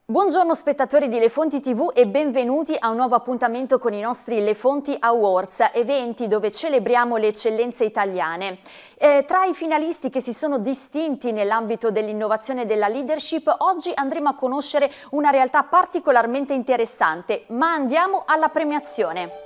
Buongiorno spettatori di Le Fonti TV e benvenuti a un nuovo appuntamento con i nostri Le Fonti Awards, eventi dove celebriamo le eccellenze italiane. Tra i finalisti che si sono distinti nell'ambito dell'innovazione e della leadership, oggi andremo a conoscere una realtà particolarmente interessante, ma andiamo alla premiazione.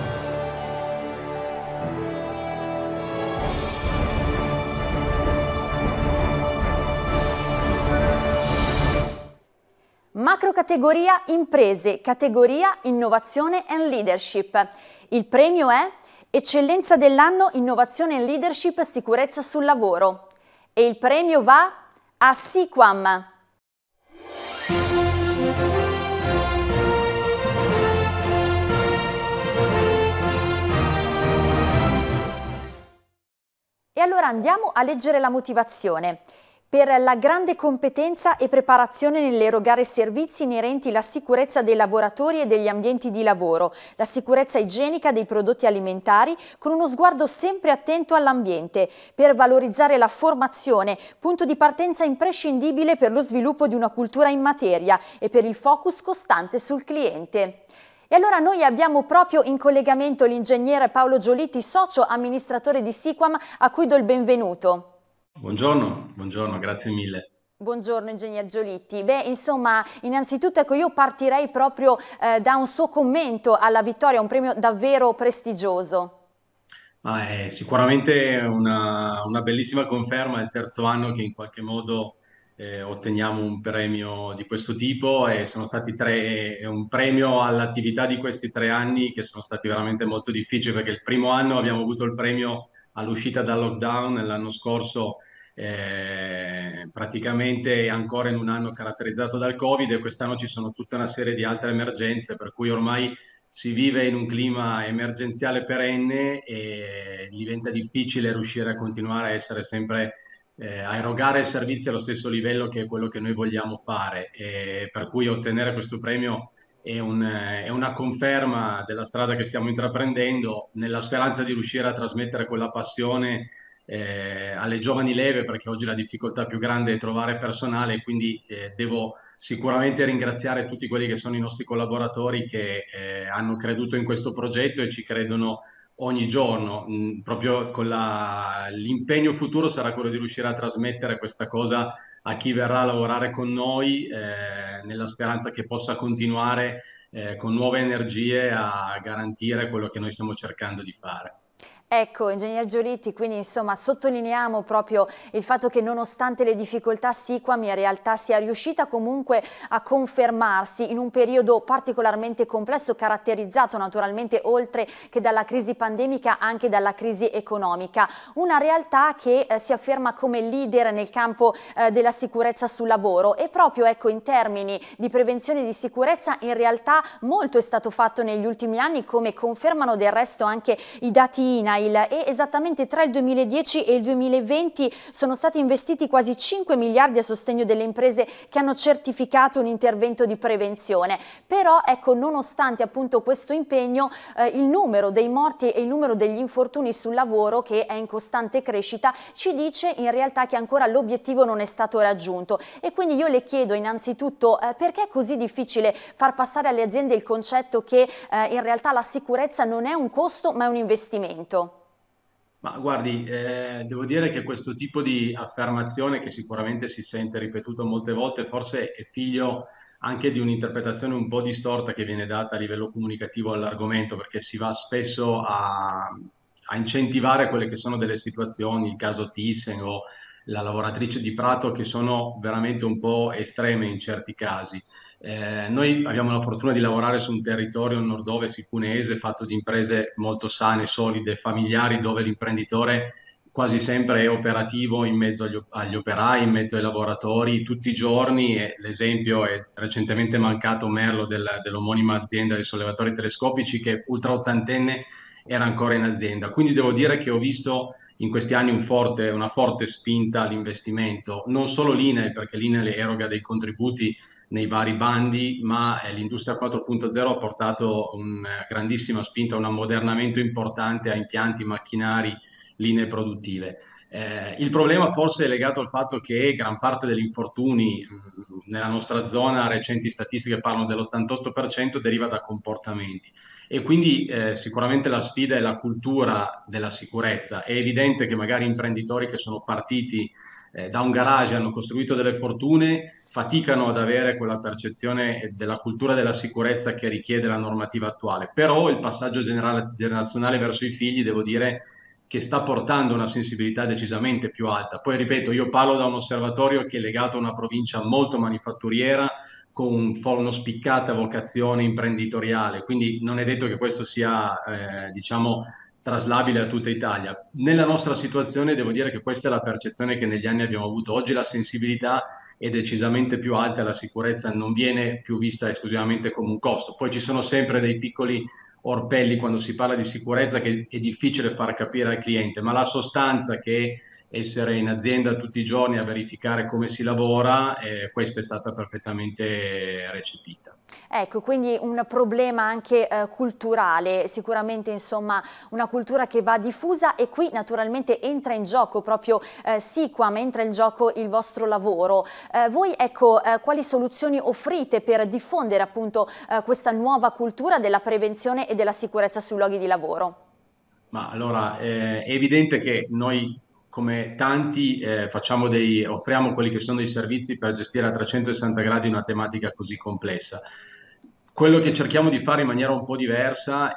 Macro categoria imprese, categoria innovazione and leadership. Il premio è Eccellenza dell'anno innovazione and leadership sicurezza sul lavoro e il premio va a Siquam. E allora andiamo a leggere la motivazione. Per la grande competenza e preparazione nell'erogare servizi inerenti alla sicurezza dei lavoratori e degli ambienti di lavoro, la sicurezza igienica dei prodotti alimentari con uno sguardo sempre attento all'ambiente, per valorizzare la formazione, punto di partenza imprescindibile per lo sviluppo di una cultura in materia e per il focus costante sul cliente. E allora noi abbiamo proprio in collegamento l'ingegnere Paolo Giolitti, socio amministratore di Siquam, a cui do il benvenuto. Buongiorno, grazie mille. Buongiorno ingegner Giolitti. Beh, insomma, innanzitutto ecco, io partirei proprio da un suo commento alla vittoria, un premio davvero prestigioso. È sicuramente una bellissima conferma, è il terzo anno che in qualche modo otteniamo un premio di questo tipo e sono stati è un premio all'attività di questi 3 anni che sono stati veramente molto difficili, perché il primo anno abbiamo avuto il premio all'uscita dal lockdown, l'anno scorso praticamente ancora in un anno caratterizzato dal Covid, e quest'anno ci sono tutta una serie di altre emergenze, per cui ormai si vive in un clima emergenziale perenne e diventa difficile riuscire a continuare a essere sempre, a erogare servizi allo stesso livello che è quello che noi vogliamo fare. E per cui ottenere questo premio è una conferma della strada che stiamo intraprendendo, nella speranza di riuscire a trasmettere quella passione alle giovani leve, perché oggi la difficoltà più grande è trovare personale, quindi devo sicuramente ringraziare tutti quelli che sono i nostri collaboratori che hanno creduto in questo progetto e ci credono ogni giorno. Proprio con l'impegno futuro sarà quello di riuscire a trasmettere questa cosa a chi verrà a lavorare con noi, nella speranza che possa continuare con nuove energie a garantire quello che noi stiamo cercando di fare. Ecco, ingegner Giolitti, quindi insomma sottolineiamo proprio il fatto che nonostante le difficoltà Siquam in realtà sia riuscita comunque a confermarsi in un periodo particolarmente complesso, caratterizzato naturalmente oltre che dalla crisi pandemica anche dalla crisi economica. Una realtà che si afferma come leader nel campo della sicurezza sul lavoro e proprio ecco, in termini di prevenzione e di sicurezza in realtà molto è stato fatto negli ultimi anni, come confermano del resto anche i dati INAIL, e esattamente tra il 2010 e il 2020 sono stati investiti quasi 5 miliardi a sostegno delle imprese che hanno certificato un intervento di prevenzione. Però ecco, nonostante appunto questo impegno, il numero dei morti e il numero degli infortuni sul lavoro, che è in costante crescita, ci dice in realtà che ancora l'obiettivo non è stato raggiunto. E quindi io le chiedo innanzitutto perché è così difficile far passare alle aziende il concetto che in realtà la sicurezza non è un costo ma è un investimento. Ma guardi, devo dire che questo tipo di affermazione, che sicuramente si sente ripetuto molte volte, forse è figlio anche di un'interpretazione un po' distorta che viene data a livello comunicativo all'argomento, perché si va spesso a incentivare quelle che sono delle situazioni, il caso Thyssen o la lavoratrice di Prato, che sono veramente un po' estreme in certi casi. Noi abbiamo la fortuna di lavorare su un territorio nord-ovest cuneese fatto di imprese molto sane, solide, familiari, dove l'imprenditore quasi sempre è operativo in mezzo agli operai, in mezzo ai lavoratori tutti i giorni. E l'esempio è recentemente mancato Merlo dell'omonima azienda dei sollevatori telescopici, che ultra ottantenne era ancora in azienda. Quindi devo dire che ho visto in questi anni una forte spinta all'investimento, non solo l'INEL, perché l'INEL eroga dei contributi nei vari bandi, ma l'industria 4.0 ha portato una grandissima spinta, un ammodernamento importante a impianti, macchinari linee produttive. Il problema forse è legato al fatto che gran parte degli infortuni nella nostra zona, recenti statistiche parlano dell'88%, deriva da comportamenti. E quindi sicuramente la sfida è la cultura della sicurezza. È evidente che magari imprenditori che sono partiti da un garage, hanno costruito delle fortune, faticano ad avere quella percezione della cultura della sicurezza che richiede la normativa attuale. Però il passaggio generazionale verso i figli, devo dire, che sta portando una sensibilità decisamente più alta. Poi, ripeto, io parlo da un osservatorio che è legato a una provincia molto manifatturiera, con una spiccata vocazione imprenditoriale, quindi non è detto che questo sia, diciamo, traslabile a tutta Italia. Nella nostra situazione devo dire che questa è la percezione che negli anni abbiamo avuto. Oggi la sensibilità è decisamente più alta, la sicurezza non viene più vista esclusivamente come un costo. Poi ci sono sempre dei piccoli orpelli quando si parla di sicurezza che è difficile far capire al cliente, ma la sostanza che essere in azienda tutti i giorni a verificare come si lavora, questa è stata perfettamente recepita. Ecco, quindi un problema anche culturale, sicuramente insomma una cultura che va diffusa e qui naturalmente entra in gioco proprio Siquam, entra in gioco il vostro lavoro. Voi ecco, quali soluzioni offrite per diffondere appunto questa nuova cultura della prevenzione e della sicurezza sui luoghi di lavoro? Ma allora, è evidente che noi, come tanti, offriamo quelli che sono dei servizi per gestire a 360 gradi una tematica così complessa. Quello che cerchiamo di fare in maniera un po' diversa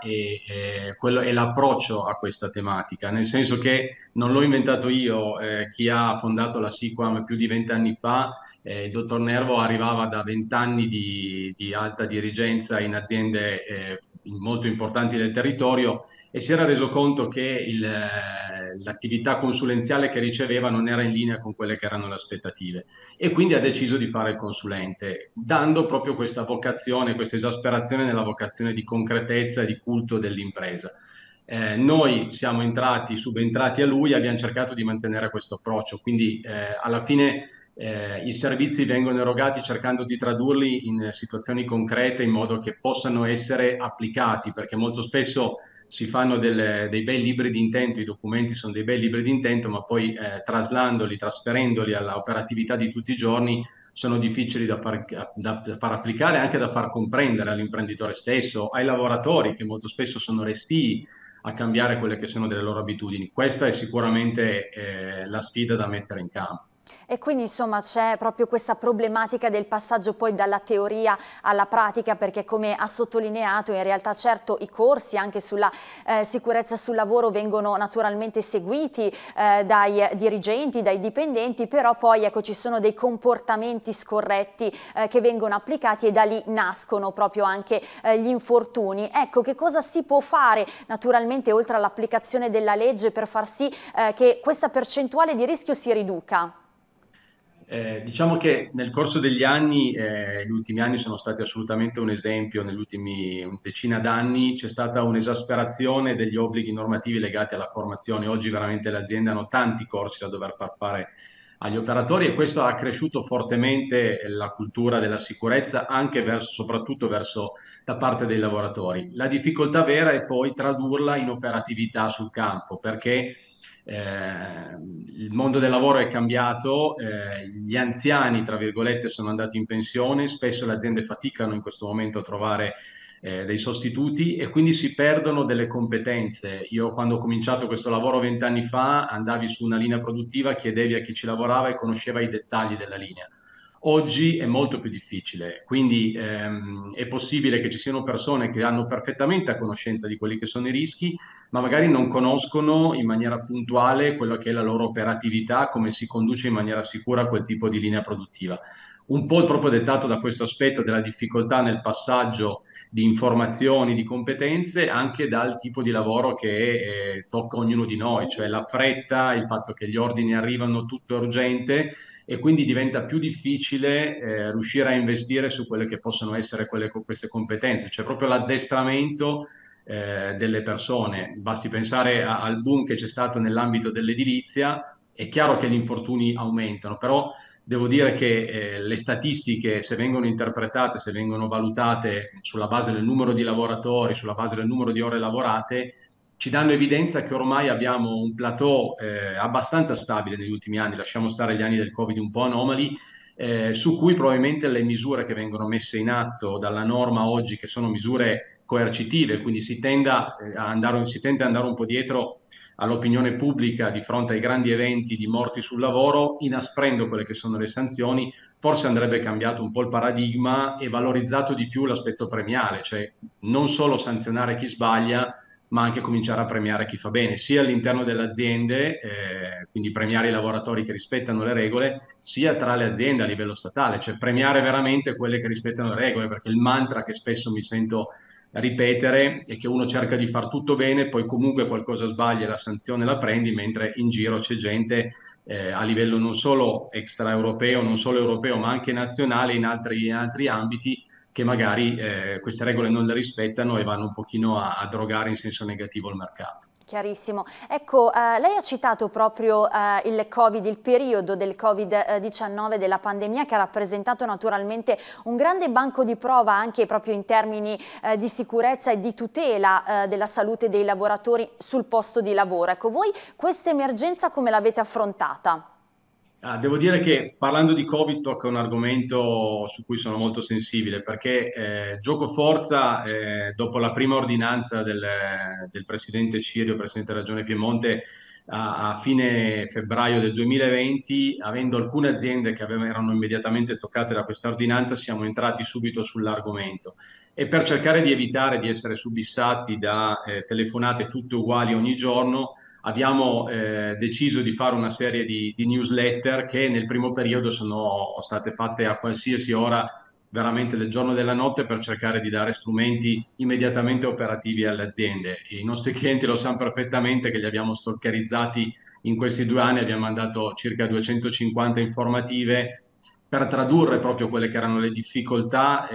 è l'approccio a questa tematica, nel senso che non l'ho inventato io, chi ha fondato la Siquam più di 20 anni fa, il dottor Nervo arrivava da 20 anni di alta dirigenza in aziende molto importanti del territorio e si era reso conto che l'attività consulenziale che riceveva non era in linea con quelle che erano le aspettative e quindi ha deciso di fare il consulente, dando proprio questa vocazione, questa esasperazione nella vocazione di concretezza e di culto dell'impresa. Noi siamo subentrati a lui, abbiamo cercato di mantenere questo approccio, quindi alla fine i servizi vengono erogati cercando di tradurli in situazioni concrete in modo che possano essere applicati, perché molto spesso si fanno dei bei libri di intento, i documenti sono dei bei libri di intento, ma poi trasferendoli alla operatività di tutti i giorni, sono difficili da far applicare e anche da far comprendere all'imprenditore stesso, ai lavoratori che molto spesso sono restii a cambiare quelle che sono delle loro abitudini. Questa è sicuramente la sfida da mettere in campo. E quindi insomma c'è proprio questa problematica del passaggio poi dalla teoria alla pratica, perché come ha sottolineato in realtà certo i corsi anche sulla sicurezza sul lavoro vengono naturalmente seguiti dai dirigenti, dai dipendenti, però poi ecco ci sono dei comportamenti scorretti che vengono applicati e da lì nascono proprio anche gli infortuni. Ecco, che cosa si può fare naturalmente oltre all'applicazione della legge per far sì che questa percentuale di rischio si riduca? Diciamo che nel corso degli anni, gli ultimi anni sono stati assolutamente un esempio, negli ultimi decina d'anni c'è stata un'esasperazione degli obblighi normativi legati alla formazione. Oggi veramente le aziende hanno tanti corsi da dover far fare agli operatori e questo ha accresciuto fortemente la cultura della sicurezza anche soprattutto da parte dei lavoratori. La difficoltà vera è poi tradurla in operatività sul campo, perché il mondo del lavoro è cambiato, gli anziani, tra virgolette, sono andati in pensione, spesso le aziende faticano in questo momento a trovare dei sostituti e quindi si perdono delle competenze. Io quando ho cominciato questo lavoro 20 anni fa, andavi su una linea produttiva, chiedevi a chi ci lavorava e conosceva i dettagli della linea. Oggi è molto più difficile, quindi è possibile che ci siano persone che hanno perfettamente a conoscenza di quelli che sono i rischi, ma magari non conoscono in maniera puntuale quella che è la loro operatività, come si conduce in maniera sicura quel tipo di linea produttiva. Un po' proprio dettato da questo aspetto della difficoltà nel passaggio di informazioni, di competenze, anche dal tipo di lavoro che tocca ognuno di noi, cioè la fretta, il fatto che gli ordini arrivano tutto è urgente e quindi diventa più difficile riuscire a investire su quelle che possono essere queste competenze, cioè proprio l'addestramento delle persone. Basti pensare al boom che c'è stato nell'ambito dell'edilizia, è chiaro che gli infortuni aumentano, però devo dire che le statistiche, se vengono interpretate, se vengono valutate sulla base del numero di lavoratori, sulla base del numero di ore lavorate, ci danno evidenza che ormai abbiamo un plateau abbastanza stabile negli ultimi anni, lasciamo stare gli anni del Covid un po' anomali, su cui probabilmente le misure che vengono messe in atto dalla norma oggi, che sono misure coercitive, quindi si tende ad andare un po' dietro all'opinione pubblica di fronte ai grandi eventi di morti sul lavoro, inasprendo quelle che sono le sanzioni. Forse andrebbe cambiato un po' il paradigma e valorizzato di più l'aspetto premiale, cioè non solo sanzionare chi sbaglia, ma anche cominciare a premiare chi fa bene, sia all'interno delle aziende, quindi premiare i lavoratori che rispettano le regole, sia tra le aziende a livello statale, cioè premiare veramente quelle che rispettano le regole, perché il mantra che spesso mi sento ripetere è che uno cerca di far tutto bene, poi comunque qualcosa sbaglia e la sanzione la prendi, mentre in giro c'è gente a livello non solo extraeuropeo, non solo europeo, ma anche nazionale in altri ambiti che magari queste regole non le rispettano e vanno un pochino a drogare in senso negativo il mercato. Chiarissimo. Ecco, lei ha citato proprio il Covid, il periodo del Covid-19, della pandemia, che ha rappresentato naturalmente un grande banco di prova anche proprio in termini di sicurezza e di tutela della salute dei lavoratori sul posto di lavoro. Ecco, voi questa emergenza come l'avete affrontata? Devo dire che parlando di Covid tocca un argomento su cui sono molto sensibile perché gioco forza, dopo la prima ordinanza del presidente Cirio, presidente della Regione Piemonte, a fine febbraio del 2020, avendo alcune aziende che erano immediatamente toccate da questa ordinanza, siamo entrati subito sull'argomento. E per cercare di evitare di essere subissati da telefonate tutte uguali ogni giorno, abbiamo deciso di fare una serie di newsletter che nel primo periodo sono state fatte a qualsiasi ora veramente del giorno e della notte per cercare di dare strumenti immediatamente operativi alle aziende. I nostri clienti lo sanno perfettamente che li abbiamo stalkerizzati in questi 2 anni, abbiamo mandato circa 250 informative per tradurre proprio quelle che erano le difficoltà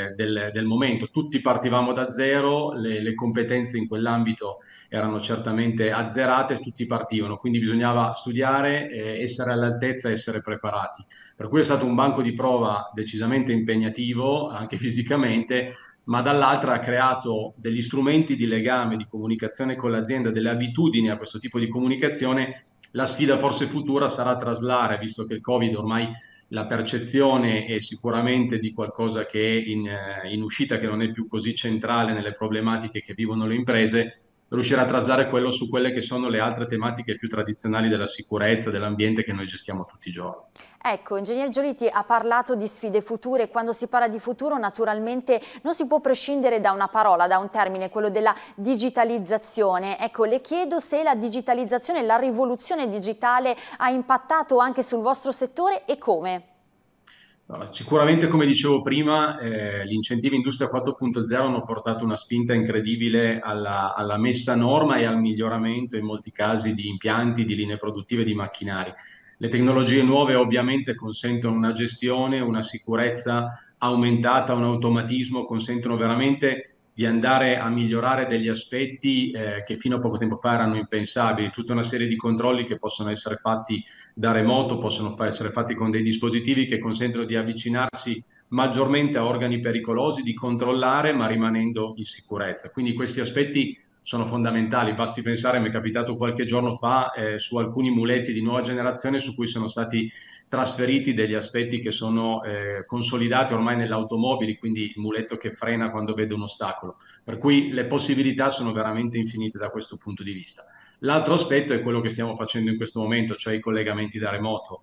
del momento. Tutti partivamo da zero, le competenze in quell'ambito erano certamente azzerate, tutti partivano, quindi bisognava studiare, essere all'altezza, essere preparati. Per cui è stato un banco di prova decisamente impegnativo, anche fisicamente, ma dall'altra ha creato degli strumenti di legame, di comunicazione con l'azienda, delle abitudini a questo tipo di comunicazione. La sfida forse futura sarà traslare, visto che il Covid ormai la percezione è sicuramente di qualcosa che è in uscita, che non è più così centrale nelle problematiche che vivono le imprese, riuscire a traslare quello su quelle che sono le altre tematiche più tradizionali della sicurezza, dell'ambiente che noi gestiamo tutti i giorni. Ecco, Ingegner Giolitti ha parlato di sfide future. Quando si parla di futuro naturalmente non si può prescindere da una parola, da un termine, quello della digitalizzazione. Ecco, le chiedo se la digitalizzazione, la rivoluzione digitale ha impattato anche sul vostro settore e come. Allora, sicuramente, come dicevo prima, gli incentivi Industria 4.0 hanno portato una spinta incredibile alla messa a norma e al miglioramento in molti casi di impianti, di linee produttive, di macchinari. Le tecnologie nuove ovviamente consentono una gestione, una sicurezza aumentata, un automatismo, consentono veramente di andare a migliorare degli aspetti che fino a poco tempo fa erano impensabili, tutta una serie di controlli che possono essere fatti da remoto, possono essere fatti con dei dispositivi che consentono di avvicinarsi maggiormente a organi pericolosi, di controllare ma rimanendo in sicurezza. Quindi questi aspetti sono fondamentali. Basti pensare, mi è capitato qualche giorno fa su alcuni muletti di nuova generazione su cui sono stati trasferiti degli aspetti che sono consolidati ormai nelle automobili, quindi il muletto che frena quando vede un ostacolo. Per cui le possibilità sono veramente infinite da questo punto di vista. L'altro aspetto è quello che stiamo facendo in questo momento, cioè i collegamenti da remoto.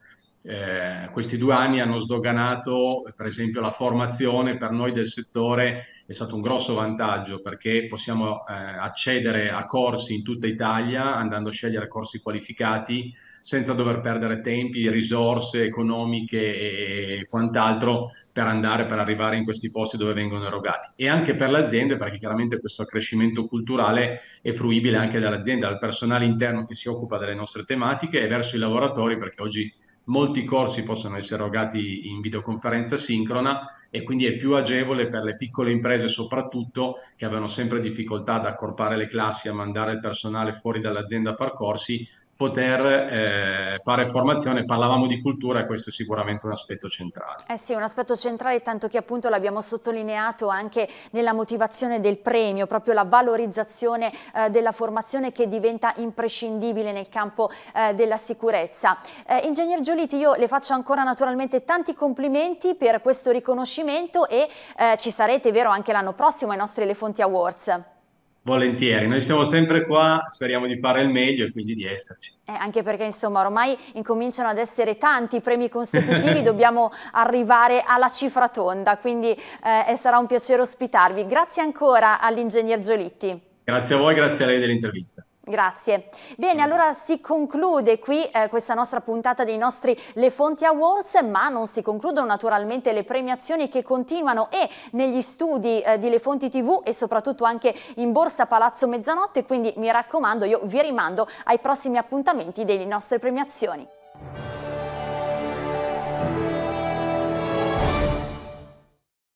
Questi 2 anni hanno sdoganato, per esempio, la formazione per noi del settore è stato un grosso vantaggio perché possiamo accedere a corsi in tutta Italia andando a scegliere corsi qualificati senza dover perdere tempi, risorse economiche e quant'altro per arrivare in questi posti dove vengono erogati. E anche per le aziende, perché chiaramente questo accrescimento culturale è fruibile anche dall'azienda, dal personale interno che si occupa delle nostre tematiche e verso i lavoratori, perché oggi molti corsi possono essere erogati in videoconferenza sincrona e quindi è più agevole per le piccole imprese soprattutto che avevano sempre difficoltà ad accorpare le classi, a mandare il personale fuori dall'azienda a far corsi, poter fare formazione. Parlavamo di cultura e questo è sicuramente un aspetto centrale. Eh sì, un aspetto centrale, tanto che appunto l'abbiamo sottolineato anche nella motivazione del premio, proprio la valorizzazione della formazione che diventa imprescindibile nel campo della sicurezza. Ingegner Giolitti, io le faccio ancora naturalmente tanti complimenti per questo riconoscimento e ci sarete, vero, anche l'anno prossimo ai nostri Elefonti Awards. Volentieri, noi siamo sempre qua, speriamo di fare il meglio e quindi di esserci. Anche perché insomma ormai incominciano ad essere tanti i premi consecutivi, dobbiamo arrivare alla cifra tonda, quindi sarà un piacere ospitarvi. Grazie ancora all'ingegner Giolitti. Grazie a voi, grazie a lei dell'intervista. Grazie. Bene, allora si conclude qui questa nostra puntata dei nostri Elefonti Awards, ma non si concludono naturalmente le premiazioni che continuano e negli studi di Elefonti TV e soprattutto anche in Borsa Palazzo Mezzanotte, quindi mi raccomando, io vi rimando ai prossimi appuntamenti delle nostre premiazioni.